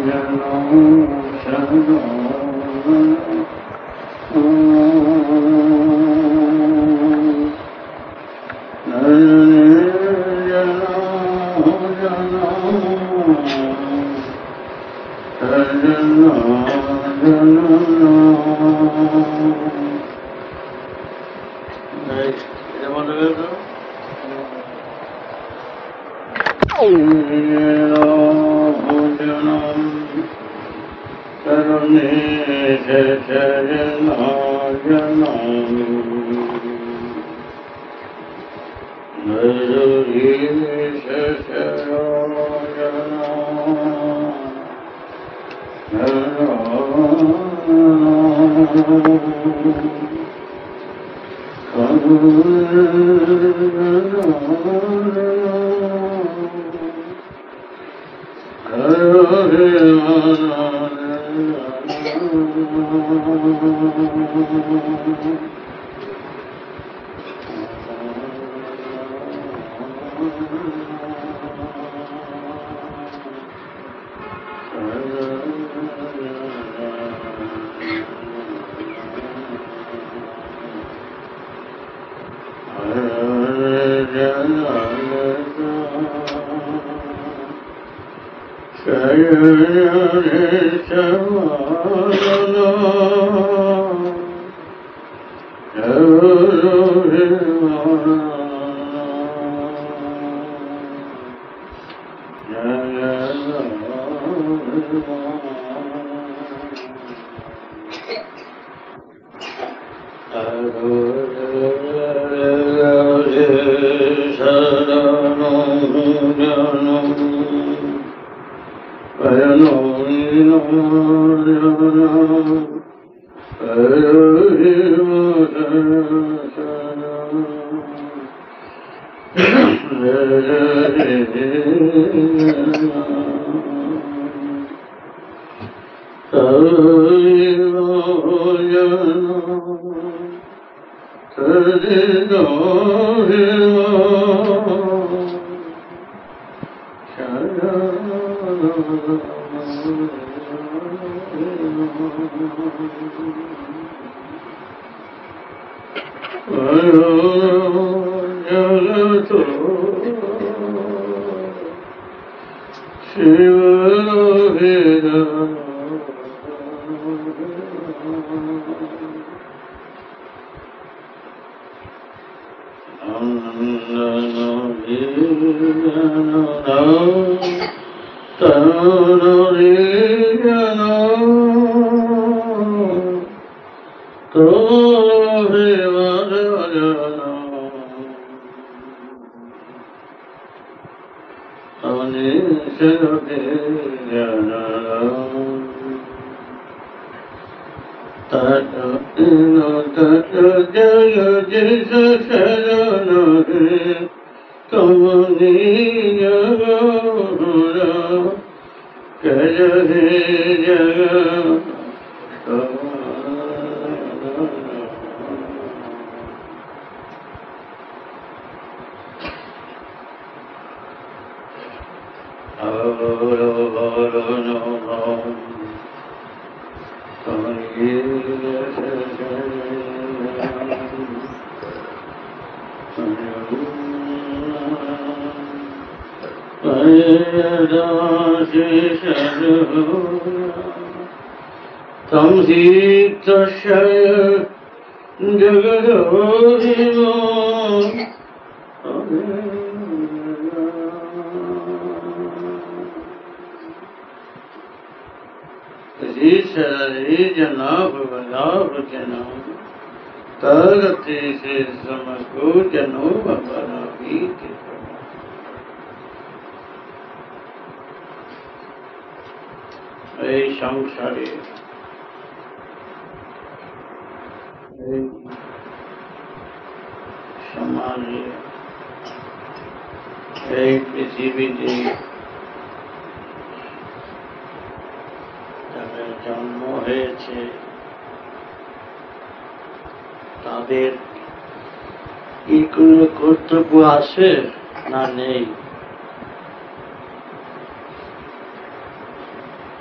আছে না নেই?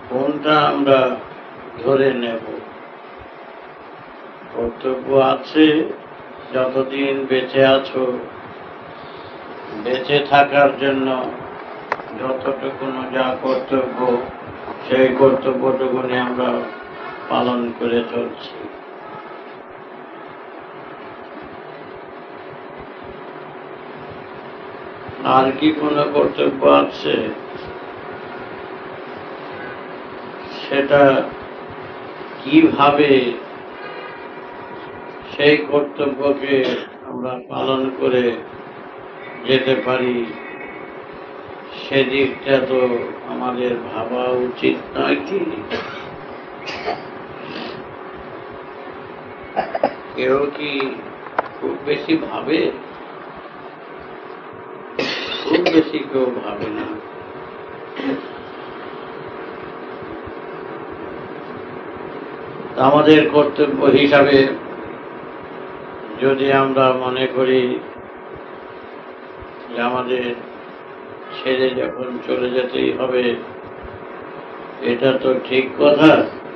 কোনটা আমরা ধরে নেব? কর্তব্য আছে, যতদিন বেঁচে আছো বেঁচে থাকার জন্য যতটুকু যা কর্তব্য সেই কর্তব্যটুকুনি আমরা পালন করে চলছি। আর কি কোনো কর্তব্য আছে? সেটা কিভাবে সেই কর্তব্যকে আমরা পালন করে যেতে পারি সেদিকটা তো আমাদের ভাবা উচিত নয় কি? কেউ কি খুব বেশি ভাবে? খুব বেশি কেউ ভাবে না। আমাদের কর্তব্য হিসাবে যদি আমরা মনে করি যে আমাদের ছেড়ে যখন চলে যেতেই হবে, এটা তো ঠিক কথা।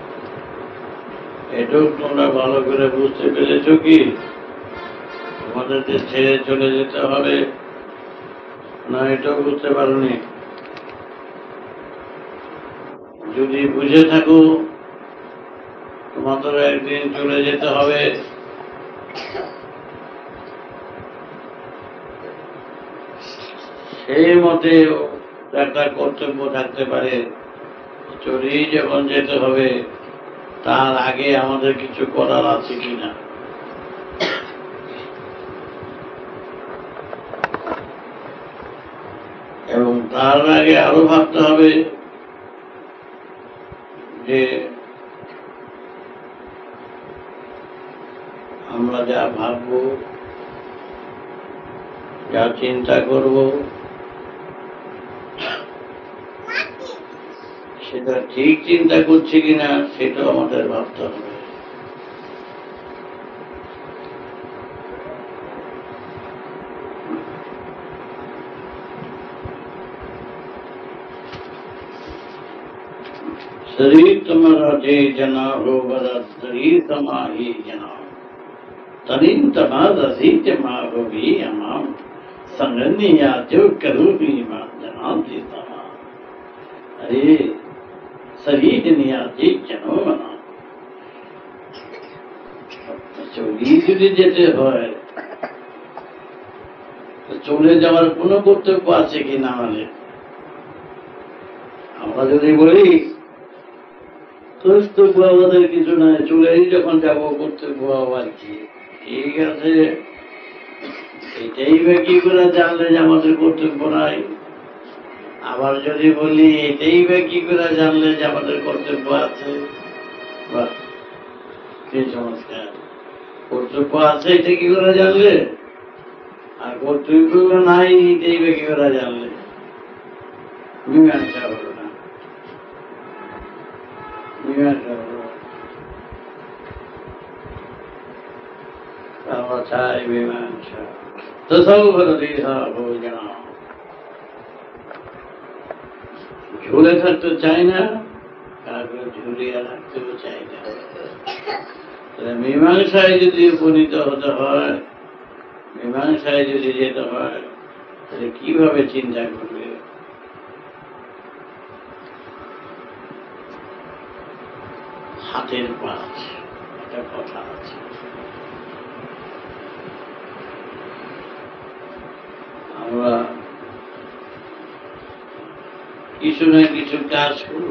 এটাও তোমরা ভালো করে বুঝতে পেরেছ কি? তোমাদের যে ছেড়ে চলে যেতে হবে, না এটাও বুঝতে পারোনি? যদি বুঝে থাকো তোমাদের একদিন চলে যেতে হবে, সেই মতে একটা কর্তব্য থাকতে পারে, চলেই যখন যেতে হবে তার আগে আমাদের কিছু করার আছে কিনা। এবং তার আগে আরো ভাবতে হবে যে আমরা যা ভাবব, যা চিন্তা করব, সেটা ঠিক চিন্তা করছি কিনা সেটাও আমাদের ভাবতে হবে। शरीर तुम्हारा जे जना हो बरा शरीर तमा ही जना तरीन तमा रसीत मा हो भी अमाम संगनिया जो करूँ भी मा जना देता। अरे शरीर निया जे जनो बना চলি যদি যেতে হয় চলে যাওয়ার কোনো কর্তব্য আছে কি না? আমরা যদি বলি কর্তব্য আমাদের কিছু নাই, চলেই যখন যাবো কর্তব্য আবার কি? ঠিক আছে, এটাই বা কি করে জানলে যে আমাদের কর্তব্য নাই? আবার যদি বলি এটাই বা কি করে জানলে যে আমাদের কর্তব্য আছে? বাহ, কি চমৎকার! কর্তব্য আছে এটা কি করে জানলে? আর কর্তব্য নাই এটাই বা কি করে জানলে? মীমাংসা হলো না, মীমাংসা হলো। আমরা চাই মীমাংসা। তো সব ভোজনা ঝুলে থাকতে চাই না, কাউকে ঝুলিয়ে রাখতেও চাই না। মীমাংসায় যদি উপনীত হতে হয়, মীমাংসায় যদি যেতে হয়, তাহলে কিভাবে চিন্তা করবে? হাতের পাঁচ একটা কথা আছে। আমরা কিছু না কিছু কাজ করব।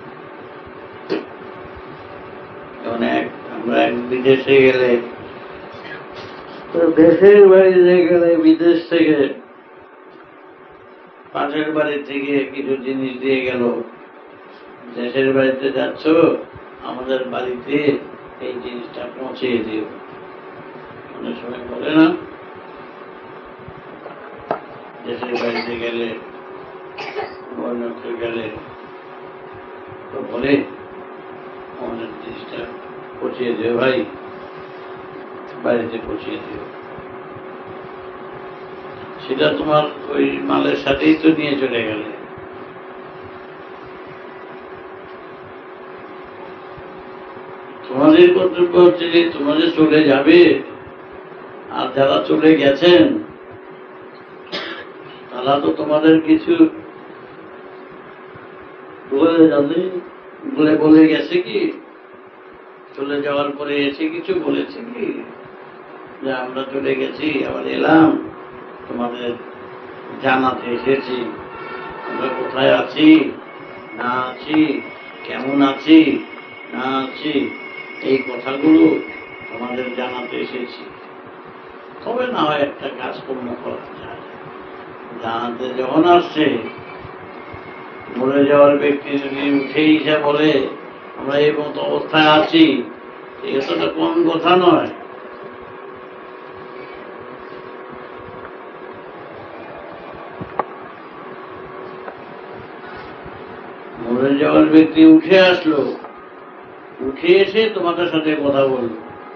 আমরা বিদেশে গেলে, দেশের বাড়িতে গেলে বিদেশ থেকে পাশের বাড়ি থেকে কিছু জিনিস দিয়ে গেল, দেশের বাড়িতে যাচ্ছ, আমাদের বাড়িতে এই জিনিসটা পৌঁছে দিও। অনেক সময় বলে না, দেশের বাড়িতে গেলে, অন্যত্র গেলে তো বলে আমাদের জিনিসটা পৌঁছিয়ে দিও ভাই, বাড়িতে পৌঁছিয়ে দিও। সেটা তোমার ওই মালের সাথেই তো নিয়ে চলে গেলে। তোমাদের কর্তব্য হচ্ছে যে তোমাদের চলে যাবে, আর যারা চলে গেছেন তারা তো তোমাদের কিছু বলে গেছে কি? চলে যাওয়ার পরে এসে কিছু বলেছে কি যে আমরা চলে গেছি, আবার এলাম, তোমাদের জানাতে এসেছি আমরা কোথায় আছি না আছি, কেমন আছি না আছি, এই কথাগুলো তোমাদের জানাতে এসেছি। তবে না হয় একটা কাজকর্ম করা যায়। জানাতে যখন আসছে, মরে যাওয়ার ব্যক্তি যদি উঠে এসে বলে আমরা এই মতো অবস্থায় আছি, এটা তো কম কথা নয়। মরে যাওয়ার ব্যক্তি উঠে আসলো, উঠে এসে তোমাদের সাথে কথা বলল।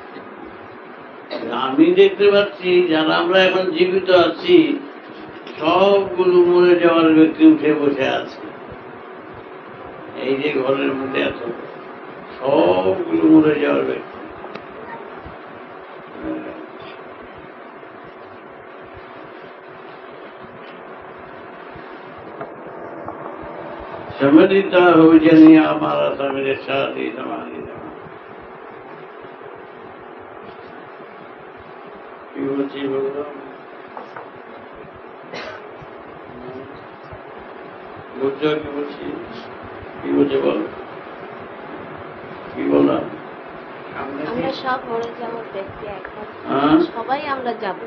আমি দেখতে পাচ্ছি যারা আমরা এখন জীবিত আছি সবগুলো মরে যাওয়ার ব্যক্তি উঠে বসে আছে। এই যে ঘরের মধ্যে এত সবগুলো মরে যাওয়ার ব্যক্তি। समझता हो जनिया हमारा सा मेरे शादी समाधि কি বলছি বলবো, বুঝছো কি বলছি? কি বলছে বল, কি বললাম? আমরা সব মরে যাওয়ার ব্যক্তি, একবার সবাই আমরা যাব।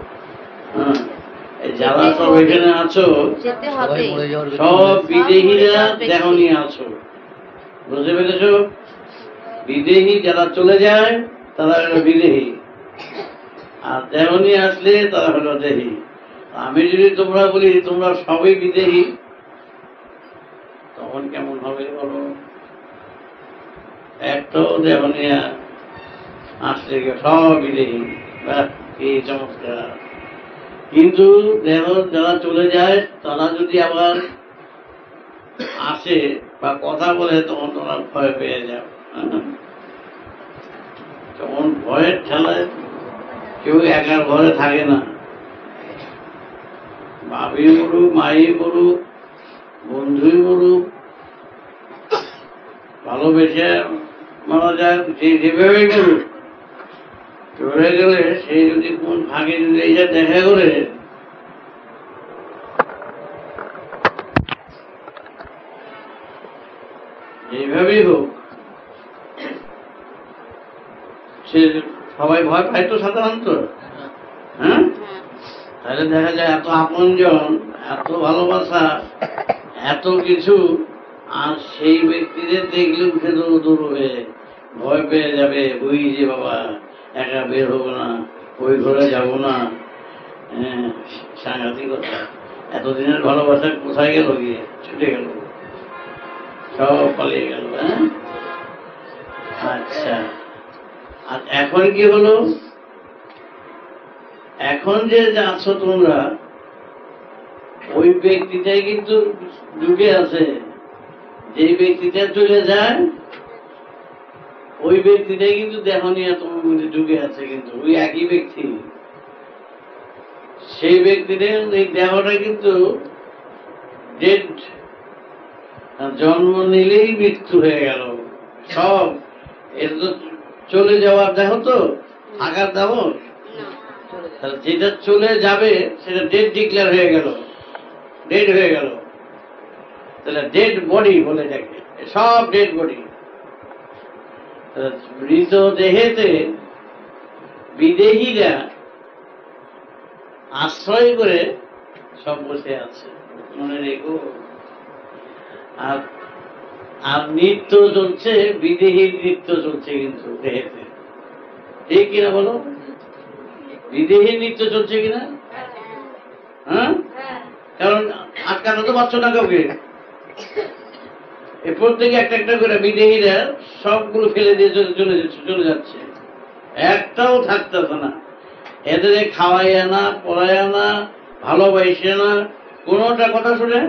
যারা সব এখানে আছো সব বিদেহীরা দেহ নিয়ে আছো, বুঝতে পেরেছ? বিদেহী যারা চলে যায় তারা হলো বিদেহী, আর দেহ নিয়ে আসলে তারা হলো দেহী। আমি যদি তোমরা বলি তোমরা সবই বিদেহী, তখন কেমন হবে বলো? একটাও দেহ নিয়ে আসলে সব বিদেহী, কি চমৎকার। কিন্তু দেহ যারা চলে যায় তারা যদি আবার আসে বা কথা বলে তখন তোমরা ভয় পেয়ে যাও। তখন ভয়ের ঠেলায় কেউ একার ঘরে থাকে না। বাবি মরুক, মাই মরুক, বন্ধুই মরুক, ভালোবেসে মারা যায়, যে যেভাবেই মরুক, চলে গেলে সে যদি কোন ভাগে যদি এইটা দেখা করে যেভাবেই হোক, সে সবাই ভয় পায় তো সাধারণত। হ্যাঁ, তাহলে দেখা যায় এত আপনজন, এত ভালোবাসা, এত কিছু, আর সেই ব্যক্তিদের দেখলে উঠে দৌড় হয়ে ভয় পেয়ে যাবে। ওই যে বাবা একা বের হবো না, ওই ঘরে যাবো না। সাংঘাতিকতা। এতদিনের ভালোবাসা কোথায় গেল, গিয়ে ছুটে গেল, সব পালিয়ে গেল। হ্যাঁ, আচ্ছা। আর এখন কি হলো? এখন যে আছো তোমরা, ওই ব্যক্তিটাই কিন্তু ডুবে আছে। যে ব্যক্তিটা চলে যায় ওই ব্যক্তিটাই কিন্তু দেহ নিয়ে তোমার মধ্যে ডুবে আছে, কিন্তু ওই একই ব্যক্তি। সেই ব্যক্তিটা, এই দেহটা কিন্তু ডেড, জন্ম নিলেই মৃত্যু হয়ে গেল। সব এটা তো চলে যাওয়ার দেহ, তো থাকার দেহ। যেটা চলে যাবে সেটা ডেড ডিক্লেয়ার হয়ে গেল, ডেড হয়ে গেল। তাহলে ডেড বডি বলে দেখে, সব ডেড বডি। মৃতদেহেতে বিদেহীরা আশ্রয় করে সব বসে আছে, মনে রেখো। আর নৃত্য চলছে, বিদেহীর নৃত্য চলছে কিন্তু দেহেতে, ঠিক কিনা বলো? বিদেহীর নৃত্য চলছে কিনা? হ্যাঁ, কারণ আটকানো তো পারছো না কাউকে। এরপর থেকে একটা একটা করে বিদেহীরা সবগুলো ফেলে দিয়ে চলে যাচ্ছে, একটাও থাকতেছে না। এদের খাওয়াইয়া না, পড়াইয়া না, ভালোবাসে না, কোনটা কথা শুনে।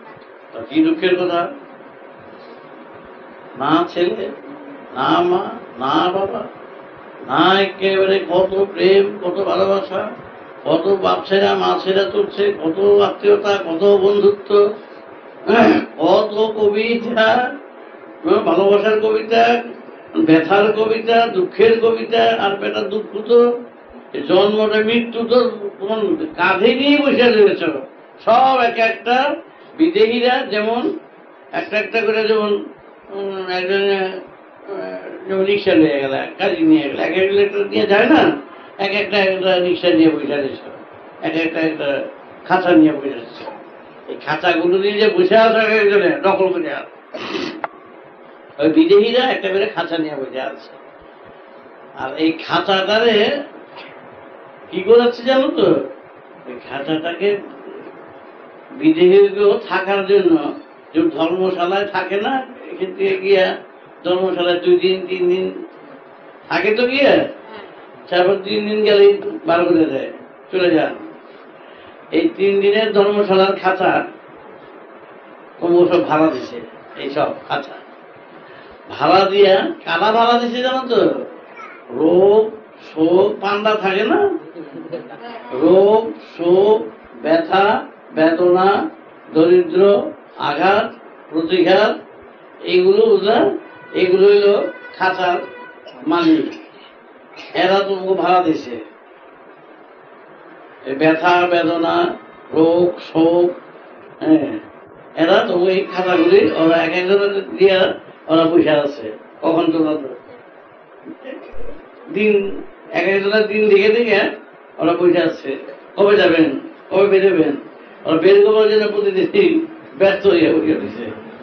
কি দুঃখের কথা! না ছেলে, না মা, না বাবা, না, একেবারে কত প্রেম, কত ভালোবাসা, কত বাপ ছেড়া মা ছেড়া চলছে, কত আত্মীয়তা, কত বন্ধুত্ব, কত কবিতা, ভালোবাসার কবিতা, ব্যথার কবিতা, দুঃখের কবিতা। আর বেটা দুঃখ তো জন্মটা মৃত্যু তো তোমার কাঁধে নিয়ে বসে রয়েছ। সব এক একটা বিদেহীরা যেমন একটা একটা করে, যেমন একজন যেমন রিক্সা নিয়ে গেল, কাজী নিয়ে গেল, এক এক লেটার নিয়ে যায় না, এক একটা একটা রিক্সা নিয়ে বসে রয়েছ, এক একটা একটা খাঁচা নিয়ে বসে রয়েছ। এই খাঁচাগুলো নিয়ে যে বসে আছে একজনে দখল করে আর ওই বিদেহীরা একটা করে খাঁচা নিয়ে বসে আছে। আর এই খাঁচাটারে কি করাচ্ছে জানো তো, ওই খাঁচাটাকে বিদেহীগুলো থাকার জন্য যে ধর্মশালায় থাকে না, এখান থেকে গিয়া ধর্মশালায় 2 দিন 3 দিন থাকে তো গিয়া, তারপর 3 দিন গেলে বার করে দেয়, চলে যান। এই 3 দিনের ধর্মশালার খাঁচা সব ভাড়া দিছে। এইসব খাঁচা ভাড়া দিয়া কারা ভাড়া দিছে জানো তো, রোগ শোক পান্ডা থাকে না, রোগ শোক ব্যথা বেদনা দরিদ্র আঘাত প্রতিঘাত, এইগুলো বুঝলাম, এগুলো হইল খাঁচার মালিক। এরা তোমাকে ভাড়া দিছে। ব্যথা বেদনা রোগ শোক, হ্যাঁ, এরা তোমাকে এই খাঁচাগুলি ওরা এক একজনের দিয়া ওরা বসে আছে। কখন তোমরা দিন এক একজনের দিন দেখে দেখে ওরা বসে আছে, কবে যাবেন, কবে বেরোবেন। ওরা বের করার জন্য প্রতিদিন ব্যস্ত হয়ে দিছে।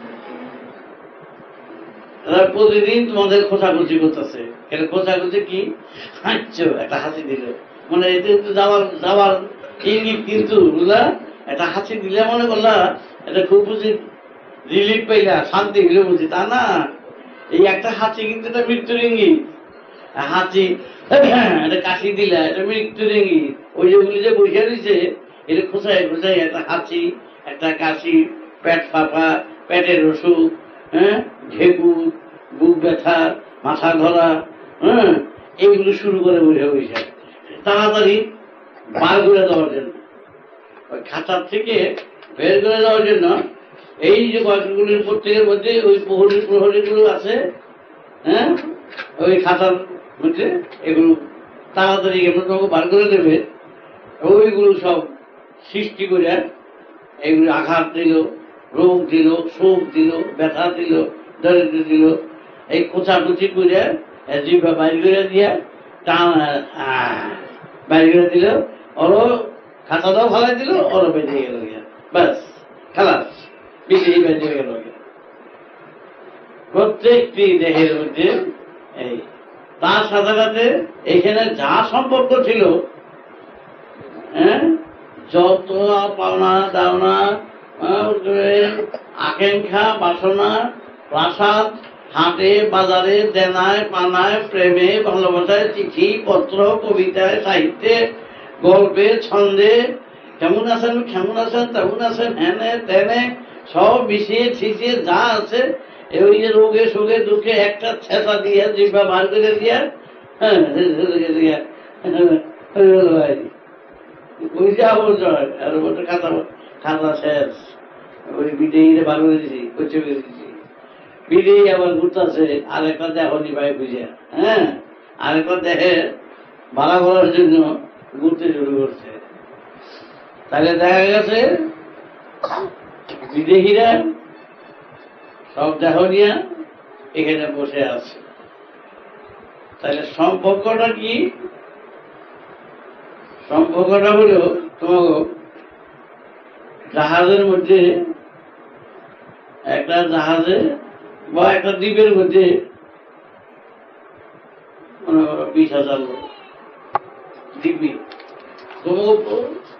প্রতিদিন তোমাদের খোঁচাখুচি করতেছে। খোঁচাখুচি কি, হাঁটছ, একটা হাসি দিল, মানে এতে যাওয়ার যাওয়ার ইঙ্গিত, কিন্তু বুঝলা, একটা হাসি দিলে মনে করলা এটা খুব বুঝি রিলিফ পাইলা, শান্তি হইলে বুঝি, তা না। এই একটা হাসি কিন্তু এটা মৃত্যুর ইঙ্গিত। হাসি এটা কাশি দিলা, এটা মৃত্যুর ইঙ্গিত। ওই যেগুলি যে বসে দিছে, এটা খোঁচাই খোঁচাই একটা হাসি, একটা কাশি, পেট ফাঁপা, পেটের অসুখ, হ্যাঁ, ঢেকু, বুক ব্যথা, মাথা ধরা, হ্যাঁ, এইগুলো শুরু করে বসে বসে তাড়াতাড়ি বার করে দেওয়ার জন্য, ওই খাঁচার থেকে বের করে দেওয়ার জন্য। এই যে কয়েকগুলির প্রত্যেকের মধ্যে ওই প্রহরীগুলো আছে, হ্যাঁ, ওই খাঁচার মধ্যে এগুলো তাড়াতাড়ি তোমাকে বার করে দেবে। ওইগুলো সব সৃষ্টি করে এগুলো আঘাত দিল, রোগ দিল, শোক দিল, ব্যথা দিল, দরিদ্র দিল। এই কোচাকুচি করে জিভা বাইর করে দিয়ে টান বাইর করে দিল, ওরও খাঁচাটাও ফালাই দিল, ওরও বেঁচে গেল, ব্যাস খালাস, বিদেহী বেঁচে গেল। প্রত্যেকটি দেহের মধ্যে এই তার সাথে সাথে এখানে যা সম্পর্ক ছিল, হ্যাঁ, যত পাওনা দাওনা, আকাঙ্ক্ষা বাসনা, প্রাসাদ, হাটে বাজারে, দেনায় পানায়, প্রেমে ভালোবাসায়, চিঠি পত্র, কবিতায়, সাহিত্যে, গল্পে, ছন্দে, কেমন আছেন কেমন আছেন তেমন আছেন, হ্যানে তেনে সব মিশিয়ে ছিচিয়ে যা আছে, ওই যে রোগে শোকে দুঃখে একটা ছেঁচা দিয়ে জিভা বার করে দিয়া, হ্যাঁ, ওই যে আবর্জনা আর ওটা খাতা শেষ। ওই বিদেহীরে বার করে দিছি, কচে করে দিছি। বিদেহী আবার ঘুরতেছে আরেকটা দেখনি ভাই বুঝে, হ্যাঁ, আরেকটা দেখে ভাড়া করার জন্য ঘুরতে শুরু করছে। তাহলে দেখা গেছে বিদেহীরা সব দেহ নিয়ে এখানে বসে আছে। তাহলে সম্পর্কটা কি? সম্পর্কটা হলো তোমার জাহাজের মধ্যে, একটা জাহাজে বা একটা দ্বীপের মধ্যে 20,000 লোক দ্বীপে, তোমাকে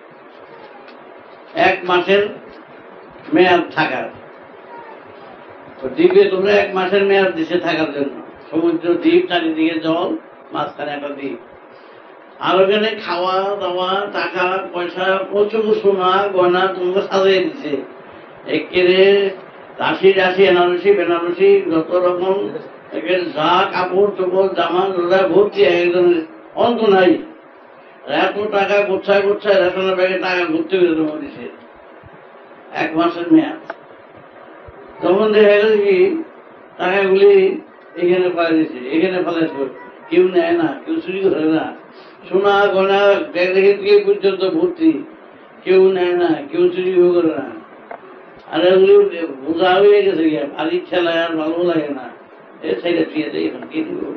1 মাসের মেয়াদ থাকার। দ্বীপে তোমরা 1 মাসের মেয়াদ দিছে থাকার জন্য। সমুদ্র দ্বীপ, চারিদিকে জল, মাঝখানে একটা দ্বীপ। আর ওখানে খাওয়া দাওয়া, টাকা পয়সা, প্রচুর সোনা গয়না তোমাকে সাজিয়ে দিচ্ছে। একেবারে রাশি রাশি এনারসি বেনারসি যত রকম এখানে যা কাপড় চোপড় জামা রোজা ভর্তি একজনের অন্ত নাই। এত টাকা গোছায় গোছায় রেশনের ব্যাগে টাকা ঘুরতে বেরোতে বলেছে 1 মাসের মেয়াদ। তখন দেখা গেল কি টাকাগুলি এখানে ফেলে দিচ্ছে, এখানে ফেলাইছে, কেউ নেয় না, কেউ চুরি করে না। সোনা গয়না ব্যাগ রেখে দিয়ে পর্যন্ত ভর্তি, কেউ নেয় না, কেউ চুরি করে না। আর এগুলি বোঝা হয়ে গেছে গিয়া, ভারী খেলায় আর ভালো লাগে না, এ ছেড়ে ফিরে দেয় এখন কি দিব।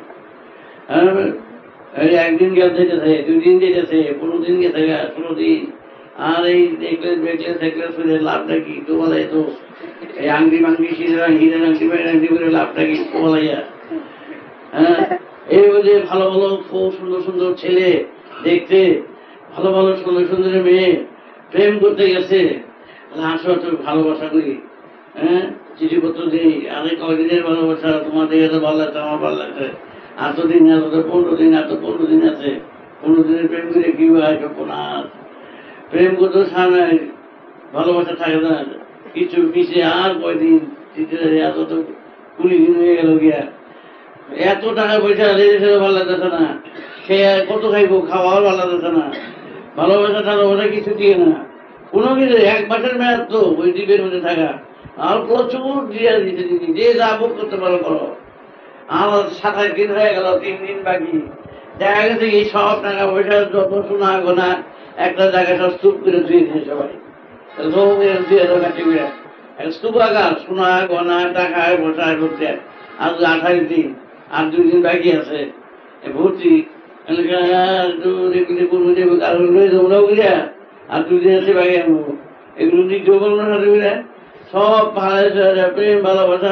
একদিন গেছে, 2 দিন যেতেছে, 15 দিন গেছে, 16 দিন। আর এই দেখলে দেখলে দেখলে শুনে লাভটা কি তো বলাই তো এই আংটি মাংটি হিরেন আংটি করে লাভটা কি তো বলাইয়া। হ্যাঁ, এই যে ভালো ভালো খুব সুন্দর সুন্দর ছেলে দেখতে, ভালো ভালো সুন্দর সুন্দর মেয়ে প্রেম করতে গেছে, আসো তো ভালোবাসা করি, হ্যাঁ চিঠিপত্র দিই, আরে কয়দিনের ভালোবাসা, তোমার দেখে তো ভালো লাগছে, আমার ভালো লাগছে, এতদিন এত 15 দিন, এত 15 দিন আছে, 15 দিনের প্রেম করে কি হয়? প্রেম করতে সামনে ভালোবাসা থাকে না কিছু পিছিয়ে, আর কয়দিন এত তো 20 দিন হয়ে গেল গিয়া, এত টাকা পয়সা ভালো লাগতেছে না, খেয়ে কত খাইবো, খাওয়াও ভালো লাগতেছে না, ভালোবাসা টালোবাসা কিছু দিয়ে না, কোনো কিছু 1 মাসের মেয়াদ তো ওই দ্বীপের মধ্যে থাকা, আর প্রচুর দিয়ে দিতে দিদি, যে যা ভোগ করতে পারো করো। আমার 27 দিন হয়ে গেল, 3 দিন বাকি। দেখা গেছে এই সব টাকা পয়সা যত সোনা গোনা একটা জায়গায় সব স্তূপ করে ধুয়ে দিয়েছে সবাই, স্তূপাগার সোনা গনা টাকা পয়সা করতে। আর 28 দিন, আর 2 দিন বাকি আছে ভর্তি, আর 2 দিন আছে বাকি আনবো, এগুলো দ্বিতীয় বলবো না সব ভালো প্রেম ভালোবাসা,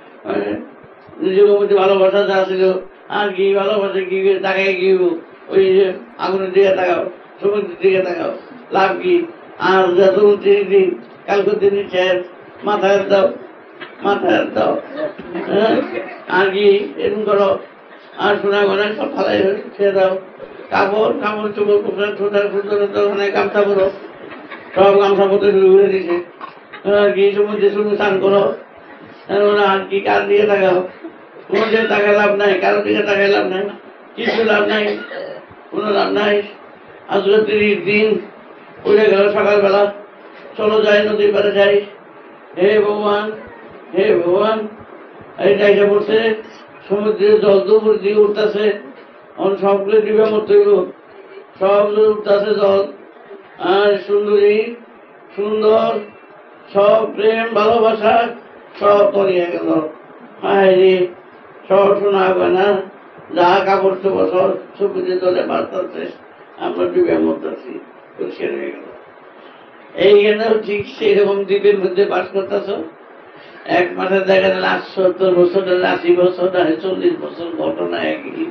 নিজের মধ্যে ভালোবাসা যা ছিল, আর কি ভালোবাসা কি টাকায় কি ওই যে আগুনের দিকে তাকাও, সমুদ্রের দিকে তাকাও, লাভ কি? আর যত 30 দিন কালকে দিন শেষ, মাথায় দাও মাথায় দাও, হ্যাঁ আর কি এরকম করো, আর সোনা গোনা সব ফালাই ছেড়ে দাও, কাপড় কাপড় চোপড় পোশাক ছোটার ওখানে গামছা করো, সব গামছা পত্র শুরু করে দিছে, আর কি সমুদ্রে শুরু স্নান করো, আর কি কার দিকে তাকাও, কোনো দিকে টাকায় লাভ নাই, কারোর দিকে টাকায় লাভ নাই, কিছু লাভ নাই, কোনো লাভ নাই। আজকে 30 দিন উড়ে গেল, সকালবেলা চলো যাই নদীর পাড়ে যাই, হে ভগবান হে ভগবান, এই জায়গা পড়ছে সমুদ্রের জল দুপুর দিয়ে উঠতেছে, সবগুলো ডিবে মরতে হইব, সব উঠতেছে জল, আর সুন্দরী সুন্দর সব প্রেম ভালোবাসা সব তলিয়ে গেল, হায় সব শোনা হবে না, যা কাপড় চোপড় সব সমুদ্রের জলে বাড়তেছে, আমরা ডিবে মরতেছি, পরিষ্কার হয়ে গেল। এইখানেও ঠিক সেইরকম দ্বীপের মধ্যে বাস করতেছ, 1 মাসে দেখা গেল 70 বছর, 80 বছর, 40 বছর, ঘটনা একই।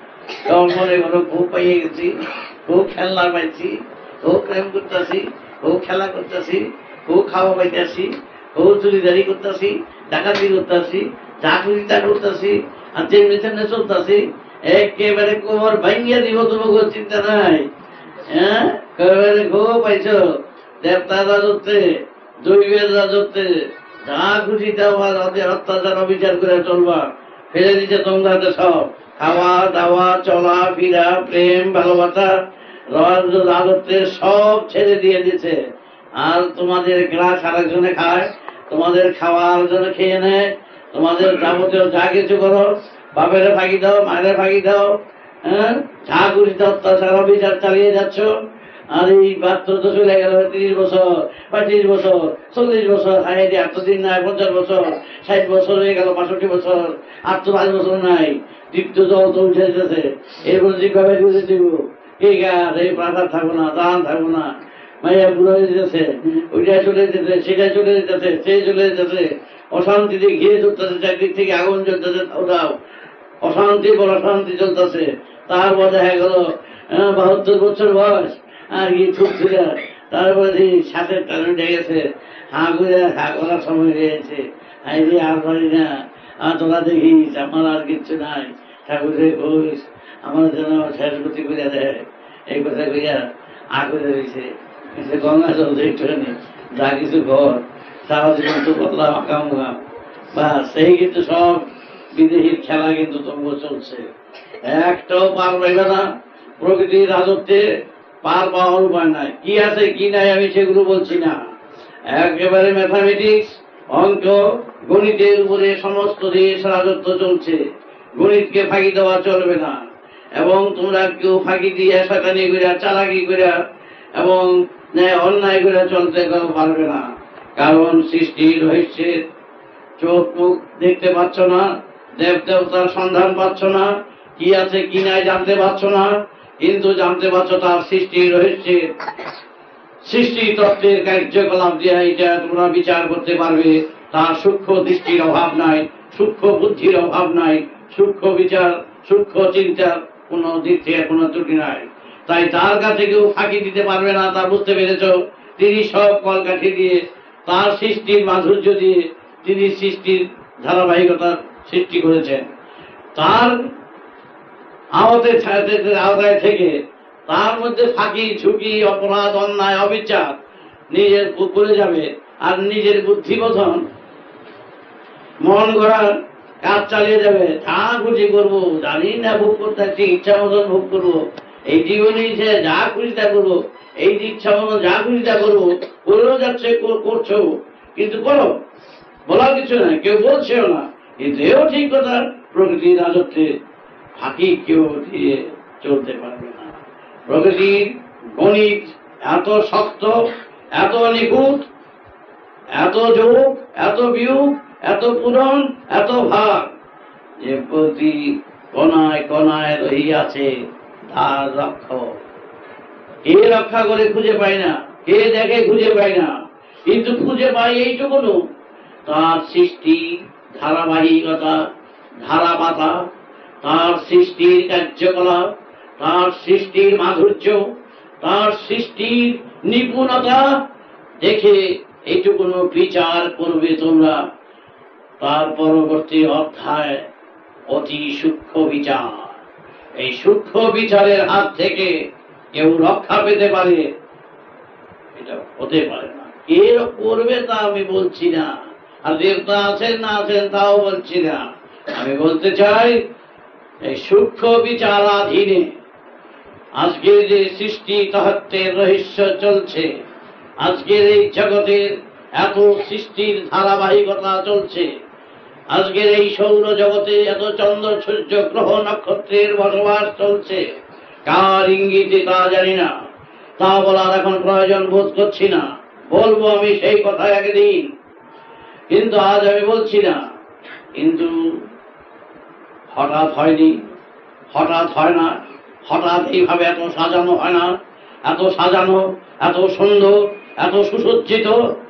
তখন এগুলো খুব পাইয়ে গেছি, খুব খেলনা পাইছি, খুব প্রেম করতেছি, খুব খেলা করতেছি, খুব খাওয়া পাইতেছি, খুব চুরিদারি করতেছি, ডাকাতি করতেছি, যা খুশি তা করতেছি, আর তেমনি তেমনি চলতেছি, একেবারে কোমর ভাঙিয়া দিব, তোমাকে চিন্তা নাই। হ্যাঁ একেবারে খুব পাইছ, দেবতার রাজত্বে, দৈবের রাজত্বে, যা খুশি তা অত্যাচার অবিচার করে চলবা, ফেলে দিচ্ছে তোমার হাতে সব, খাওয়া দাওয়া চলা ফিরা প্রেম ভালোবাসা রাজত্বের সব ছেড়ে দিয়ে দিচ্ছে। আর তোমাদের গ্লাস আরেকজনে খায়, তোমাদের খাওয়ার জন্য খেয়ে নেয়, তোমাদের যাবতীয় যা কিছু করো, বাপেরে ফাঁকি দাও, মায়ের ফাঁকি দাও, হ্যাঁ যা খুশি অত্যাচার অবিচার চালিয়ে যাচ্ছ। আর এই পাত্র তো চলে গেল 30 বছর, 35 বছর, 40 বছর, হাই 8 দিন নাই, 50 বছর, 60 বছর হয়ে গেল, 65 বছর, আর তো 5 বছর নাই, দীপ্ত জল তো উঠে যেতেছে, এরপর যেভাবে বুঝে দিব এই গাছ, এই প্রাসাদ থাকবো না, দান থাকবো না, মাইয়া বুড়ো হয়ে যেতেছে, ওইটা চলে যেতেছে, সেটা চলে যেতেছে, সে চলে যেতেছে, অশান্তিতে ঘিরে চলতেছে, চারদিক থেকে আগুন চলতেছে, ওটাও অশান্তি বড় অশান্তি চলতেছে। তারপর দেখা গেল 72 বছর বয়স, আর কি খুব ছিল, তারপরে সাথে টানে উঠে গেছে, হাঁ করে হা করার সময় হয়েছে, হাই রে আর পারি না, আর তোরা দেখিস আমার আর কিচ্ছু নাই, ঠাকুরের কইস আমার যেন শেষ গতি করে দেয়, এই কথা কইয়া আ করে রয়েছে, গঙ্গা জল একটুখানি যা কিছু ঘর সারা জীবন তো বদলাম আঁকাম বা সেই কিন্তু সব বিদেশির খেলা কিন্তু তবুও চলছে, একটাও পার পাইবে না। প্রকৃতির রাজত্বে পার পাওয়ার উপায় নাই। কি আছে কি নাই আমি সেগুলো বলছি না, একেবারে ম্যাথামেটিক্স, অঙ্ক, গণিতের উপরে সমস্ত দেশ রাজত্ব চলছে। গণিতকে ফাঁকি দেওয়া চলবে না, এবং তোমরা কেউ ফাঁকি দিয়ে শয়তানি করে চালাকি করে এবং অন্যায় করে চলতে কেউ পারবে না। কারণ সৃষ্টির রহস্যের চোখ মুখ দেখতে পাচ্ছ না, দেব দেবতার সন্ধান পাচ্ছ না, কি আছে কি নাই জানতে পারছ না, কিন্তু জানতে পারছ তার সৃষ্টির রহস্যের সৃষ্টি তত্ত্বের কার্যকলাপ দিয়ে এটা তোমরা বিচার করতে পারবে। তার সূক্ষ্ম দৃষ্টির অভাব নাই, সূক্ষ্ম বুদ্ধির অভাব নাই, সূক্ষ্ম বিচার সূক্ষ্ম চিন্তার কোন দিক থেকে কোনো ত্রুটি নাই। তাই তার কাছে কেউ ফাঁকি দিতে পারবে না, তা বুঝতে পেরেছ। তিনি সব কলকাঠি দিয়ে তার সৃষ্টির মাধুর্য দিয়ে তিনি সৃষ্টির ধারাবাহিকতা সৃষ্টি করেছেন। তার আওতায় থেকে তার মধ্যে ফাঁকি ঝুঁকি অপরাধ অন্যায় অবিচার নিজের করে যাবে, আর নিজের বুদ্ধিবোধন মন গড়া কাজ চালিয়ে যাবে। যা খুশি করবো, জানি না ভোগ করতে ইচ্ছা মতন ভোগ করবো, এই জীবনে যা খুশি তা করবো, এই ইচ্ছা মতন যা খুশি তা করবো, করেও যাচ্ছে করছো, কিন্তু করো, বলার কিছু নাই, কেউ বলছেও না। কিন্তু এও ঠিক কথা, প্রকৃতির রাজত্বে ফাঁকি কেউ দিয়ে চলতে পারবে না। প্রকৃতির গণিত এত শক্ত, এত নিখুঁত, এত যোগ, এত বিয়োগ, এত পূরণ, এত ভাগ, যে প্রতি কণায় কণায় রহিয়াছে তার রক্ষক। কে রক্ষা করে খুঁজে পায় না, কে দেখে খুঁজে পায় না, কিন্তু খুঁজে পায় এইটুকু, তার সৃষ্টি ধারাবাহিকতা, ধারাপাতা, তার সৃষ্টির কার্যকলাপ, তার সৃষ্টির মাধুর্য, তার সৃষ্টির নিপুণতা দেখে এইটুকু বিচার করবে তোমরা। তার পরবর্তী অধ্যায় অতি সূক্ষ্ম বিচার। এই সূক্ষ্ম বিচারের হাত থেকে কেউ রক্ষা পেতে পারে, এটা হতে পারে না। কে করবে তা আমি বলছি না, আর দেবতা আছেন না আছেন তাও বলছি না। আমি বলতে চাই এই সূক্ষ্ম বিচারাধীনে আজকের যে সৃষ্টি তত্ত্বের রহস্য চলছে, আজকের এই জগতের এত সৃষ্টির ধারাবাহিকতা চলছে, আজকের এই সৌর জগতে এত চন্দ্র সূর্য গ্রহ নক্ষত্রের বসবাস চলছে, কার ইঙ্গিতে তা জানি না, তা বলার এখন প্রয়োজন বোধ করছি না। বলবো আমি সেই কথা একদিন, কিন্তু আজ আমি বলছি না। কিন্তু হঠাৎ হয়নি, হঠাৎ হয় না, হঠাৎ এইভাবে এত সাজানো হয় না। এত সাজানো, এত সুন্দর, এত সুসজ্জিত,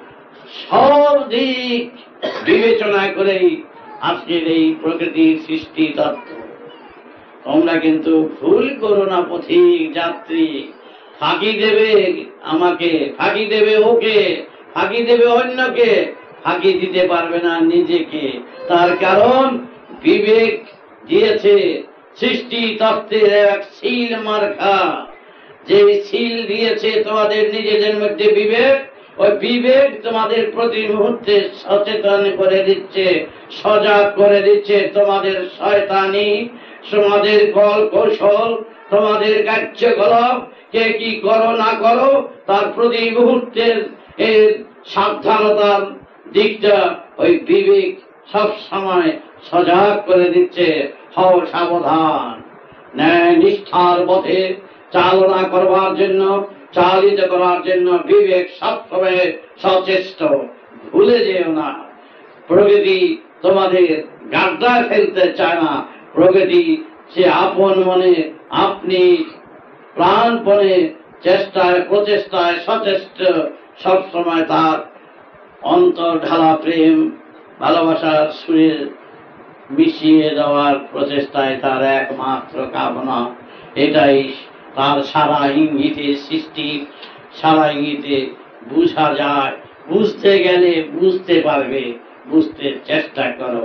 সব দিক বিবেচনা করেই আজকের এই প্রকৃতির সৃষ্টি তত্ত্ব। তোমরা কিন্তু ভুল করো না পথিক যাত্রী। ফাঁকি দেবে আমাকে, ফাঁকি দেবে ওকে, ফাঁকি দেবে অন্যকে, ফাঁকি দিতে পারবে না নিজেকে। তার কারণ বিবেক দিয়েছে সৃষ্টি তত্ত্বের এক সিল মার্কা, যে সিল দিয়েছে তোমাদের নিজেদের মধ্যে বিবেক। ওই বিবেক তোমাদের প্রতি মুহূর্তে সচেতন করে দিচ্ছে, সজাগ করে দিচ্ছে তোমাদের শয়তানি, তোমাদের কল কৌশল, তোমাদের কার্যকলাপ, কে কি করো না করো, তার প্রতি মুহূর্তের এর সাবধানতার দিকটা ওই বিবেক সব সময় সজাগ করে দিচ্ছে। হও সাবধান, ন্যায় নিষ্ঠার পথে চালনা করবার জন্য, চালিত করার জন্য বিবেক সবসময় সচেষ্ট। ভুলে যেও না, প্রকৃতি তোমাদের গাড্ডা ফেলতে চায় না। প্রকৃতি সে আপন মনে, আপনি প্রাণপণে চেষ্টায় প্রচেষ্টায় সচেষ্ট, সবসময় তার অন্তর ঢালা প্রেম ভালোবাসার সুরে মিশিয়ে দেওয়ার প্রচেষ্টায় তার একমাত্র কামনা। এটাই তার সারা ইঙ্গিতে সৃষ্টি, সারা ইঙ্গিতে বুঝা যায়। বুঝতে গেলে বুঝতে পারবে, বুঝতে চেষ্টা করো।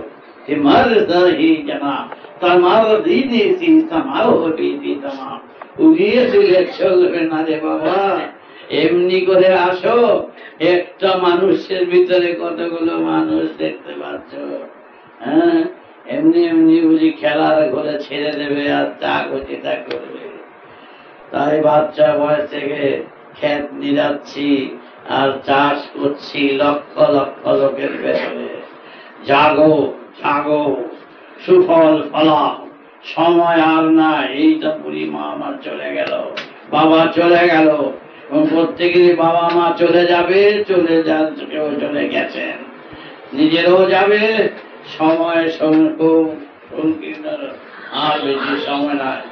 উড়িয়ে দিলে চলবে না রে বাবা, এমনি করে আসো। একটা মানুষের ভিতরে কতগুলো মানুষ দেখতে পাচ্ছ, হ্যাঁ, এমনি এমনি বুঝি খেলার ঘরে ছেড়ে দেবে আর তা করছে তা করবে? তাই বাচ্চা বয়স থেকে ক্ষেত নিরাচ্ছি আর চাষ করছি লক্ষ লক্ষ লোকের ভেতরে। জাগো জাগো, সুফল ফলা, সময় আর না। এইটা বুড়ি মা আমার চলে গেল, বাবা চলে গেল, এবং প্রত্যেকেরই বাবা মা চলে যাবে, চলে যান, কেউ চলে গেছেন, নিজেরও যাবে। সময় খুব সংকীর্ণ, আর বেশি সময় নাই।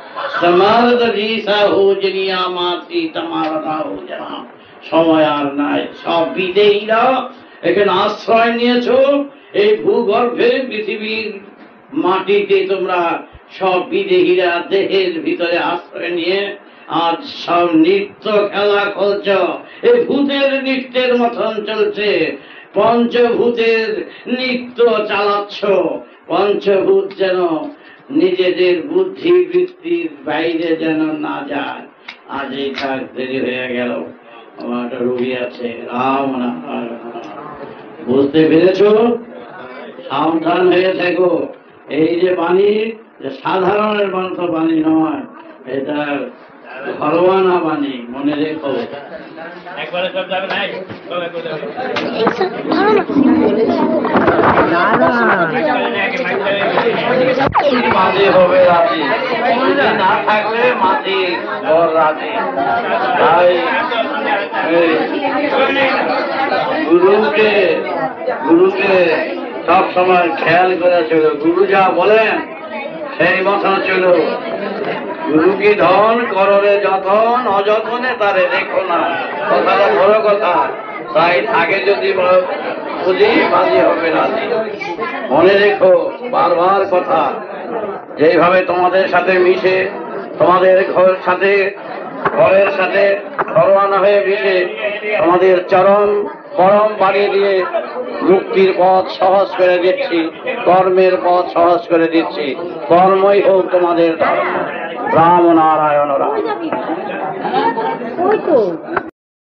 সময় আর নাই। সব বিদেহীরা এখানে আশ্রয় নিয়েছ, এই ভূগর্ভে পৃথিবীর মাটিতে তোমরা সব বিদেহীরা দেহের ভিতরে আশ্রয় নিয়ে আজ সব নৃত্য খেলা করছ। এই ভূতের নৃত্যের মতন চলছে, পঞ্চভূতের নৃত্য চালাচ্ছ। পঞ্চভূত যেন নিজেদের বুদ্ধি বৃত্তির বাইরে যেন না যায়। আজ এই কাজ দেরি হয়ে গেল, আমার একটা রোগী আছে। রাম নারায়ণ, বুঝতে পেরেছ? সাবধান হয়ে থাকো। এই যে বাণী, সাধারণের মতো বাণী নয়, এটা ঘরোয়ানা বাণী, মনে রেখো। একবারে সব যাবে নাই, মাঝে হবে রাজি, না থাকলে মাঝে রাজি। তাই গুরুকে সব সময় খেয়াল করে চলো। গুরু যা বলেন সেই মতো চলো। গুরু কি ধন, কররে যতন, অযতনে তারে দেখো না। কথাটা বড় কথা। তাই আগে যদি বুঝি বাজি হবে রাজি। মনে রেখো বারবার কথা। যেভাবে তোমাদের সাথে মিশে, তোমাদের ঘরের সাথে ঘরোয়ানা হয়ে মিশে তোমাদের চরম পরম বাড়িয়ে দিয়ে মুক্তির পথ সহজ করে দিচ্ছি, কর্মের পথ সহজ করে দিচ্ছি। কর্মই হোক তোমাদের ধর্ম। রাম নারায়ণ রাম।